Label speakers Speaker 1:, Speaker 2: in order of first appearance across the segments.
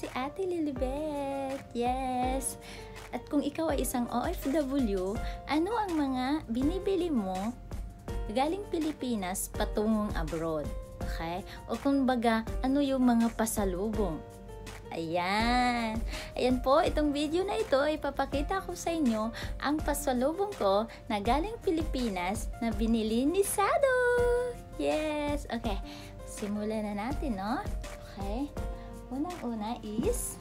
Speaker 1: si Ate Lilibet. Yes! At kung ikaw ay isang OFW, ano ang mga binibili mo galing Pilipinas patungong abroad? Okay? O kung baga, ano yung mga pasalubong? Ayan. Ayan po, itong video na ito ay papakita ko sa inyo ang pasalubong ko na galing Pilipinas na binili ni Sado. Yes. Okay. Simulan na natin, no? Okay. Unang-una is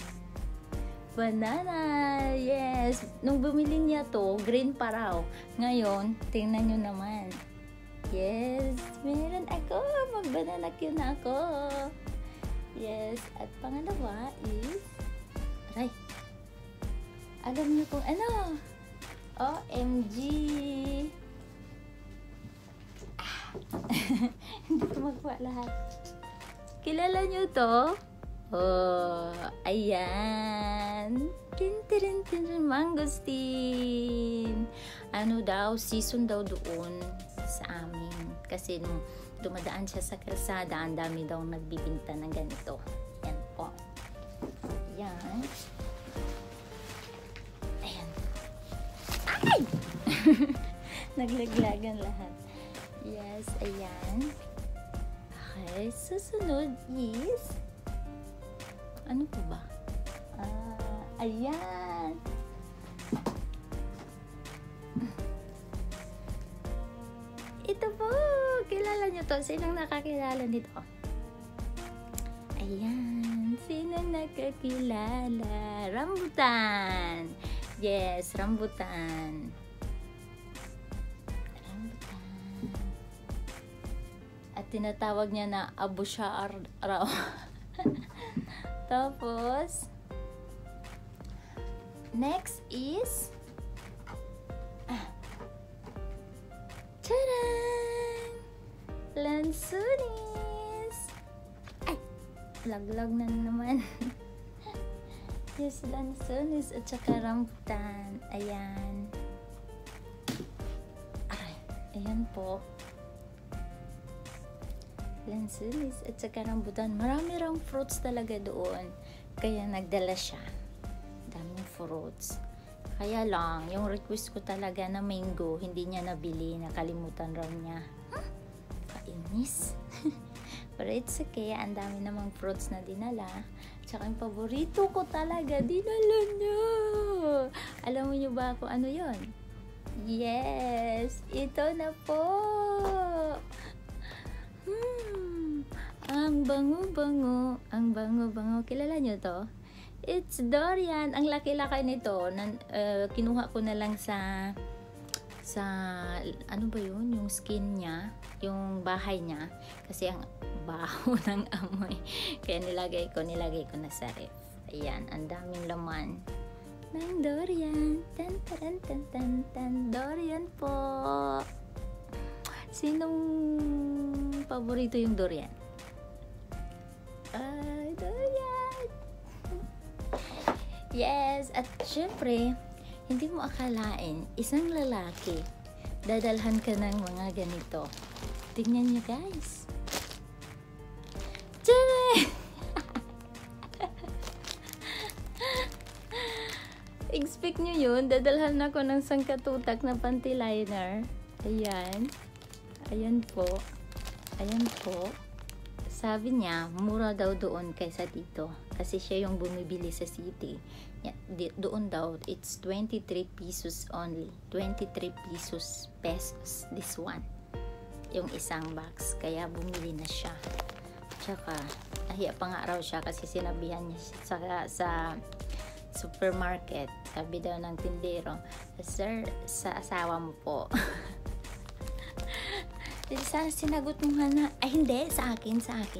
Speaker 1: banana. Yes. Nung bumili niya to, green pa raw. Ngayon, tingnan nyo naman. Yes. Meron ako. Mag-banana cue na ako. Yes. At pangalawa is aray. Alam niyo kung ano? OMG. Hindi ko magawa lahat. Kilala niyo to? Oh, ayan. Tin, mangosteen. Ano daw, season daw doon sa amin. Kasi nung dumadaan siya sa kalsada, ang dami daw nagbibinta ng ganito. Yan po. Yan. Ayan. Ay! Naglaglagan lahat. Yes, ayan. Okay, susunod is ano po ba? Ayan. Ito po. Kilala nyo to? Sinong nakakilala nito? Ayan. Sinong nakakilala? Rambutan. Yes, rambutan. Rambutan. At tinatawag niya na abusyaar raw. Tapos, next is tadaan! Lansunis! Ay! Laglag na naman. Yes, lansunis at saka rambutan. Ayan. Ay, ayan po. Lansunis at saka rambutan. Marami rang fruits talaga doon. Kaya nagdala siya. Daming fruits. Kaya lang, yung request ko talaga na mango, hindi niya nabili. Nakalimutan raw niya. Huh? Kainis. Pero it's okay. Ang dami namang fruits na dinala. Tsaka yung paborito ko talaga, dinala niya. Alam mo niyo ba kung ano yon? Yes! Ito na po! Ang bango-bango. Ang bango-bango. Kilala niyo to? It's durian. Ang laki-laki nito. Kinuha ko na lang sa ano ba yun? Yung skin niya. Yung bahay niya. Kasi ang baho ng amoy. Kaya nilagay ko na sa ref. Ayan. Ang daming laman ng durian. Tan, tan, tan, tan, tan. Durian po. Sinong paborito yung durian? Durian! Yes! At syempre, hindi mo akalain, isang lalaki, dadalhan ka ng mga ganito. Tingnan niyo guys. Tiyare! Expect nyo yun, dadalhan ako ng sangkatutak na panty liner. Ayan. Ayan po. Ayan po. Sabi niya, mura daw doon kaysa dito. Kasi siya yung bumibili sa city. Doon daw, it's 23 pesos only. 23 pesos. This one. Yung isang box. Kaya bumili na siya. Tsaka, nahiya pa nga raw siya kasi sinabihan niya sa supermarket. Sabi daw ng tindero, "Sir, sa asawa mo po." Sana sinagot mo nga na, ay hindi, sa akin.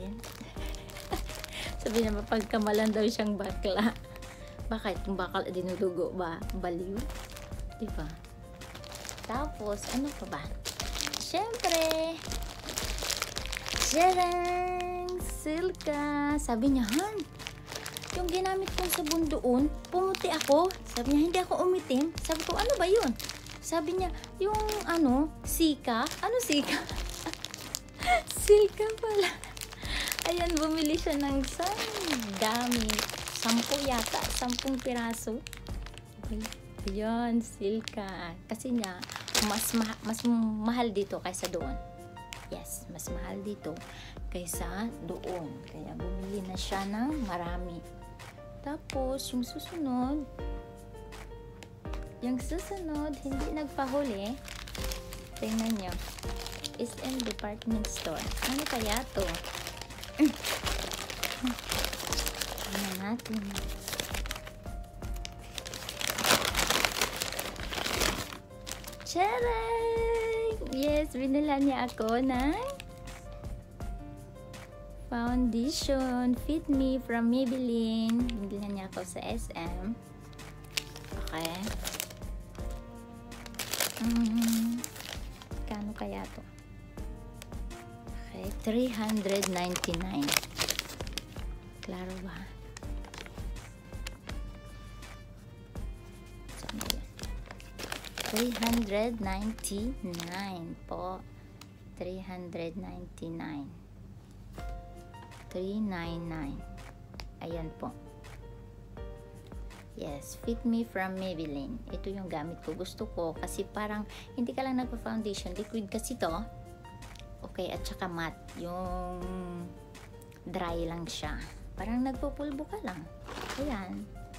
Speaker 1: Sabi niya, mapagkamalan daw siyang bakla. Bakit? Kung bakal dinudugo ba? Baliw? Diba? Tapos, ano pa ba? Siyempre, Jarang! Silka! Sabi niya, Han, yung ginamit kong sabon doon, pumuti ako. Sabi niya, hindi ako umitim. Sabi ko, ano ba yun? Sabi niya, yung ano, Sika? Ano Sika? Silka pala. Ayan, bumili siya ng dami. 10 yata. 10 piraso. Ayan, Silka. Kasi niya, mas mahal dito kaysa doon. Yes, mas mahal dito kaysa doon. Kaya bumili na siya ng marami. Tapos, yung susunod, hindi nagpahuli. Tingnan nyo. SM Department Store. Ano kaya to? Tingnan natin. Charay! Yes, binila niya ako ng foundation Fit Me from Maybelline. Binila niya ako sa SM. Okay. Kano kaya to? Okay, 399. Klaro ba? Saan ba yan? 399 po. 399. 399. Ayan po. Yes, Fit Me from Maybelline. Ito yung gamit ko. Gusto ko kasi parang hindi ka lang nagpa-foundation. Liquid kasi to. Okay, at saka matte. Yung dry lang siya. Parang nagpupulbo ka lang. Ayan.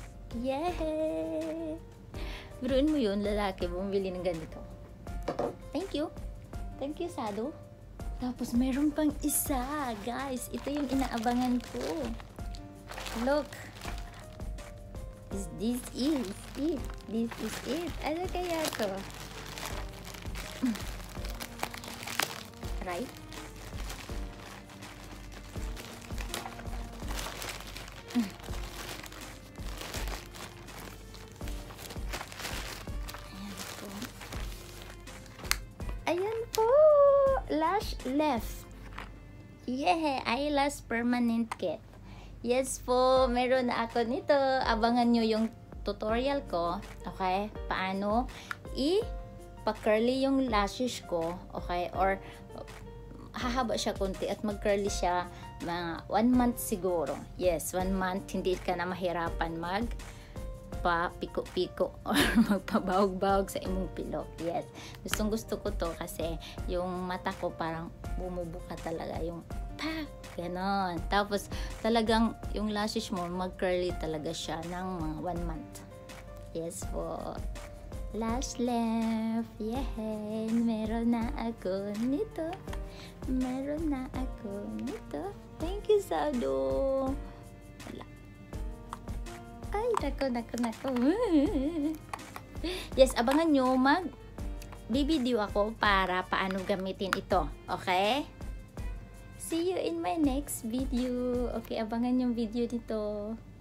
Speaker 1: Yay! Biruin mo yun, lalaki, bumili ng ganito. Thank you. Thank you, Sado. Tapos meron pang isa, guys. Ito yung inaabangan ko. Look. This is it. This is it. Ano kaya to? Right? Ayan po. Ayan po. Lash Lift. Yeah, eyelash permanent kit. Yes po, meron na ako nito. Abangan nyo yung tutorial ko. Okay? Paano pa-curly yung lashes ko. Okay? Or hahaba siya konti at mag-curly siya mga 1 month siguro. Yes, 1 month. Hindi ka na mahirapan piko-piko or magpabawag-bawag sa imong pilok. Yes. Gustong-gusto ko to kasi yung mata ko parang bumubuka talaga yung ganon. Tapos talagang yung lashes mo mag-curly talaga siya ng mga 1 month. Yes po. Lash Lift. Yay! Meron na ako nito. Meron na ako nito. Thank you, Sado. Wala. Ay, nako. Yes, abangan nyo bibideo ako para paano gamitin ito. Okay? See you in my next video. Okay, abangan yung video nito.